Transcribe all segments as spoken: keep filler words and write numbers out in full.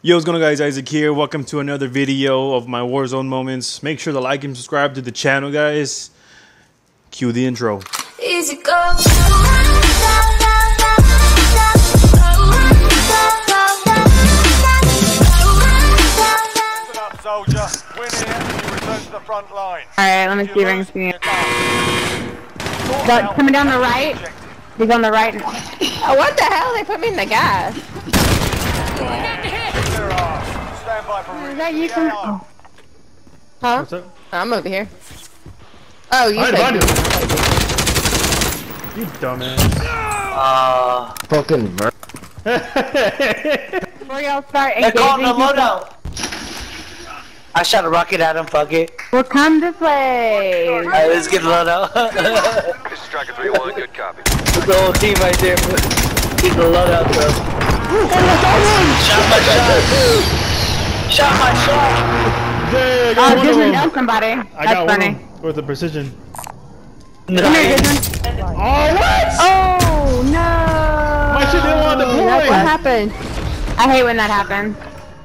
Yo, what's going on, guys? Isaac here. Welcome to another video of my Warzone moments. Make sure to like and subscribe to the channel, guys. Cue the intro. Easy go. Soldier, win here and you return to the front line. Alright, let me see if I can see it. Coming down the right. He's on the right. Oh, what the hell? They put me in the gas. Stand by for Is that you? Oh. Huh? What's up? I'm over here. Oh, you said you. You dumbass. Uh, fucking ver- Before y'all start They're calling the engaging, loadout. I shot a rocket at him, fuck it. well, come this way. Alright, let's get the loadout. This is Striker three one, good copy. The whole team right there. Get the loadout, bro. Shot my shot. Shot my shot. Yeah, I got Oh, one of Disney them. knows somebody. I That's got funny. one of them with the precision. Come here, Disney. Oh, what? Oh, no. My shit didn't want to deploy. That's what happened. I hate when that happens.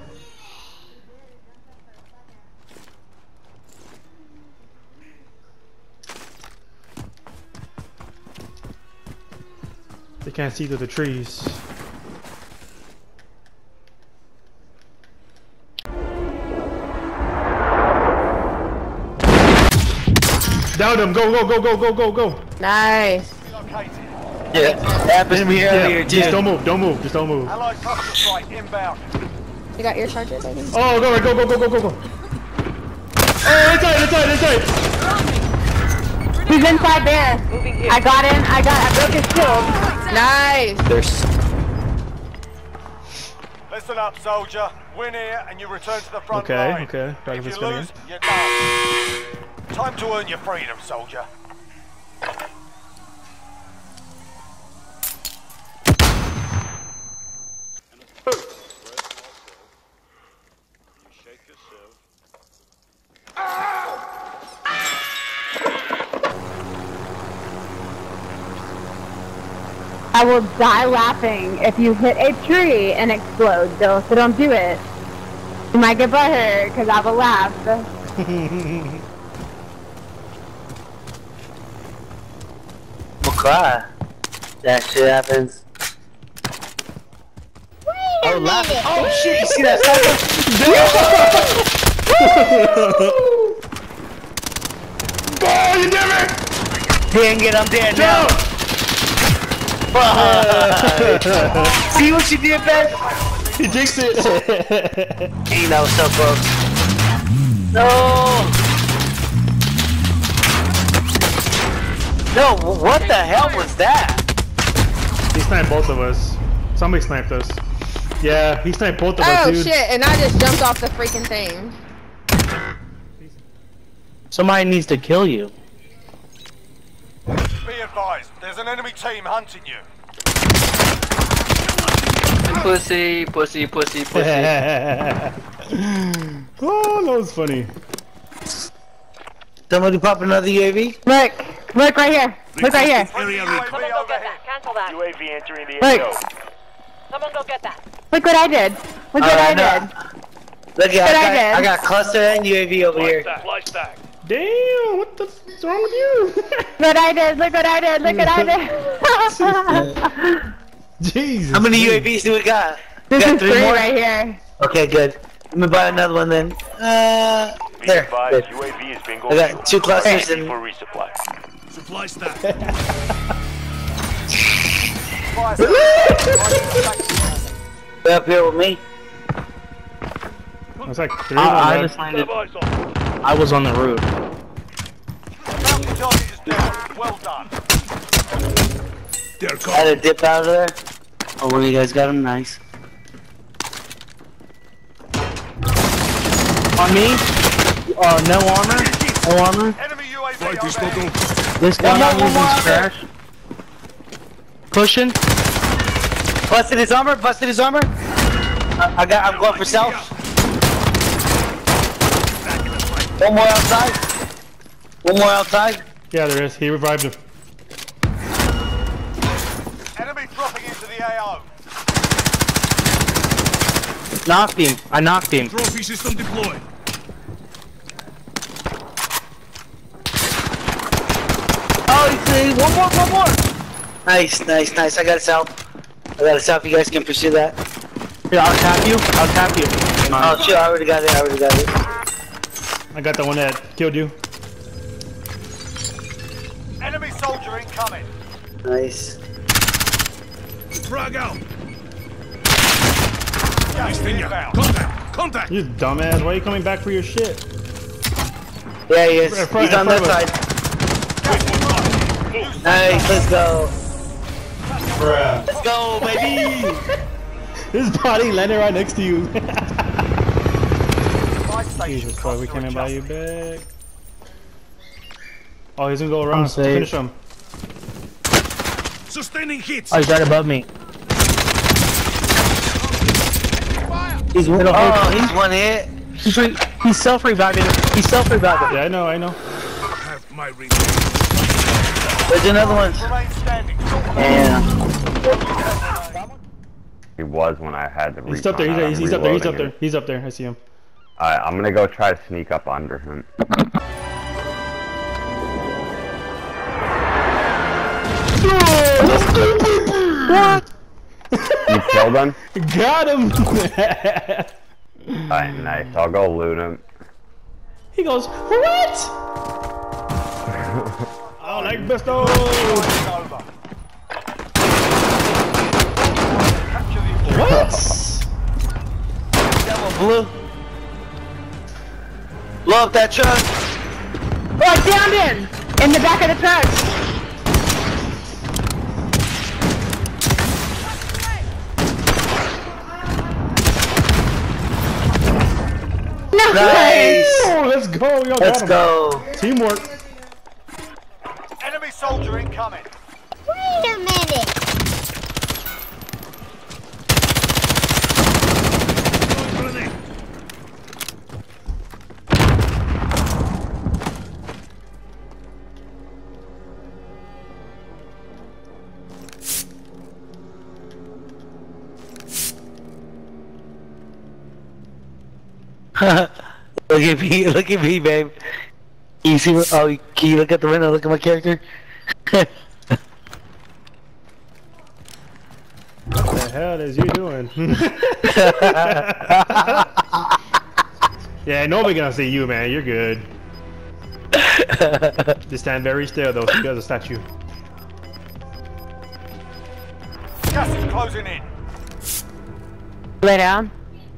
They can't see through the trees. Down them! Go, go, go, go, go, go, go! Nice. Yeah, that happened to me earlier, Just too. don't move, don't move, just don't move. Allied cluster strike inbound. You got your charger, baby? Oh, go, go, go, go, go, go, go! Oh, inside, inside, inside! He's inside there. I got him. I got. I broke his shield. Nice. There's... Listen up, soldier. Win here and you return to the front Okay, line. okay. If you Practice spinning. lose, you're done. Time to earn your freedom, soldier. I will die laughing if you hit a tree and explode, though, so don't do it. You might get butthurt, because I will laugh. We'll cry. That shit happens. Oh, laugh. Oh, shit, you see that sniper? Oh, you damn it! Dang it, I'm dead now. See what you did, Ben? He jinxed it! Dang, that was so close. No! No, what the hell was that? He sniped both of us. Somebody sniped us. Yeah, he sniped both of us, Oh dude. shit, and I just jumped off the freaking thing. Somebody needs to kill you. Be advised, there's an enemy team hunting you. Pussy, pussy, pussy, pussy. Oh, that was funny. Somebody pop another U A V? Look, look right here. Look right here. Friendly U A V Someone go get overhead. that. Cancel that. U A V entering the Look. A O. Someone go get that. Look what I did. Look what I did. Look, What at, I, I got, did. I got cluster and U A V over here. Damn, what the f is wrong with you? Look what I did. Look what I did. Look what I did. Jesus. How many man. U A Vs do we got? We This got is three three more? right here. Okay, good. Let me buy another one then. Uh, there. Good. U A V is being I got two clusters and... resupply. Supply stack. Up here with me. It's like three I, of I them. just landed. I was on the roof. Bounty target is down. Well done. They're I had coming. to dip out of there. Oh, well, you guys got him. Nice. On me? Uh, no armor? No armor? Enemy U A V Fight this overhead. local. This guy One not more, using one more. trash. Pushing. Busted his armor. Busted his armor. I, I got. I'm going for self. One more outside. One more outside. Yeah, there is. He revived him. Enemy dropping into the A O. knocked him. I knocked him. Trophy system deployed. Oh, he's uh, one more, one more. Nice, nice, nice. I got a south. I got a south. You guys can pursue that. Here, I'll tap you. I'll tap you. Oh shit! I already got it. I already got it. I got the one that killed you. Enemy soldier incoming. Nice. Frag out. Nice thing. Contact. Contact. You dumbass. Why are you coming back for your shit? Yeah, he is. In front- He's in on that front side. Nice. Let's go. Bruh. Let's go, baby. His body landed right next to you. My station Jesus Christ, we costs can't buy you adjustment. back. Oh, he's gonna go around. safe. Finish him. Sustaining hits. Oh, he's right above me. He's one. Oh, he's one hit. He's re he's self reviving. He's self reviving. Yeah, I know, I know. Have my ring. There's another one. Remain standing. Yeah. He was when I had to. He's up there. He's, he's, he's up there. He's up there. He's up there. I see him. Alright, I'm gonna go try to sneak up under him. You killed him? Got him. Alright, nice. I'll go loot him. He goes, what? Oh, like Besto. Over. Capture the objective. What? That one blue. Blow up that truck. Oh, I downed him! In the back of the truck! Nice. Oh, let's go. Y'all got Let's him. go. Teamwork. Enemy soldier incoming. Wait a minute. Look at me, look at me, babe. You see what, oh, can you look at the window, look at my character? What the hell is you doing? Yeah, nobody gonna see you, man. You're good. Just stand very still, though, so you guys a statue. Gas is closing in. Lay down.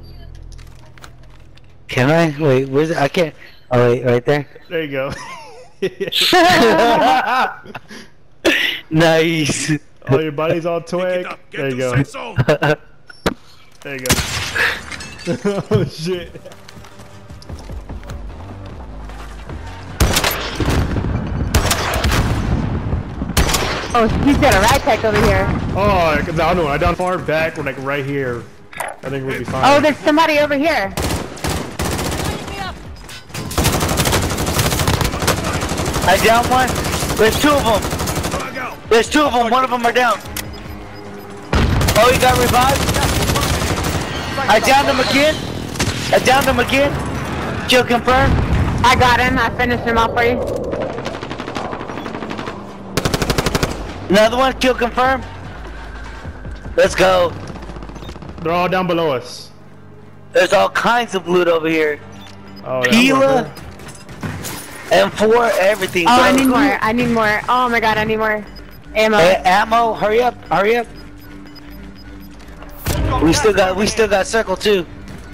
Can I? Wait, where's it? I can't. Oh, wait, right there? There you go. Nice. Oh, your body's all twig. Get up. Get There you to go. safe zone. There you go. Oh, shit. Oh, he's got a rag tech over here. Oh, I don't know. I down far back, like right here. I think we'll be fine. Oh, there's somebody over here. I down one. There's two of them. Frag out. There's two of them. One of them are down. Oh, he got revived. I downed him again. I downed him again. Kill confirmed. I got him. I finished him off for you. Another one. Kill confirmed. Let's go. They're all down below us. There's all kinds of loot over here. Oh, Pila. M four, everything. Oh, bro. I need more. I need more. Oh my god, I need more ammo. Hey, ammo, hurry up, hurry up. We still got, we still got circle too.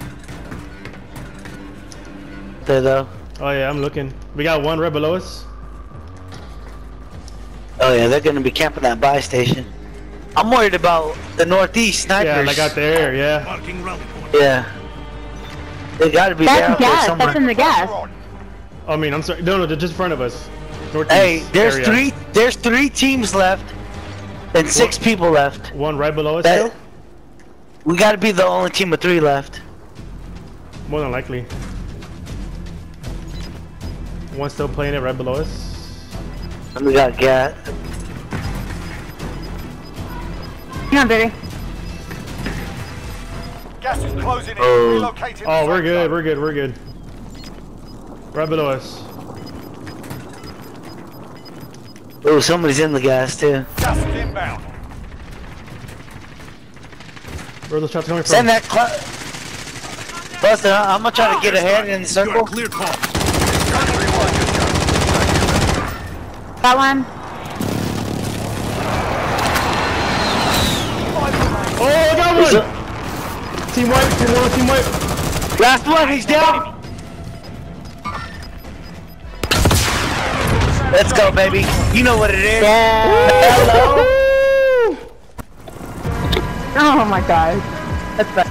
There though. Oh yeah, I'm looking. We got one right below us. Oh yeah, they're gonna be camping that buy station. I'm worried about the northeast snipers. Yeah, like out there. Yeah. Marking rally point. Yeah. They gotta be there That's out there gas. somewhere. That's in the gas. On. I mean, I'm sorry. No, no, they're just in front of us. Northeast Hey, there's area. three, there's three teams left, and six What? people left. One right below us That, still. we gotta be the only team of three left. More than likely. One still playing it right below us. And we got Gat. Come on, baby. Gas is closing in. Oh. Relocating. Oh, the we're safe good. zone. We're good. We're good. Right below us. Oh, somebody's in the gas too. Gas is inbound. Where are those shots coming from? Send that cl Buster, I'm gonna try to get ahead in the circle. Clear call. That one. Oh, I got one! Team white, team white, team white. Last one, he's down. Let's go, baby. You know what it is. Hello. Oh my god. That's bad.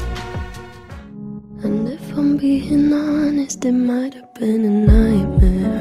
And if I'm being honest, it might have been a nightmare.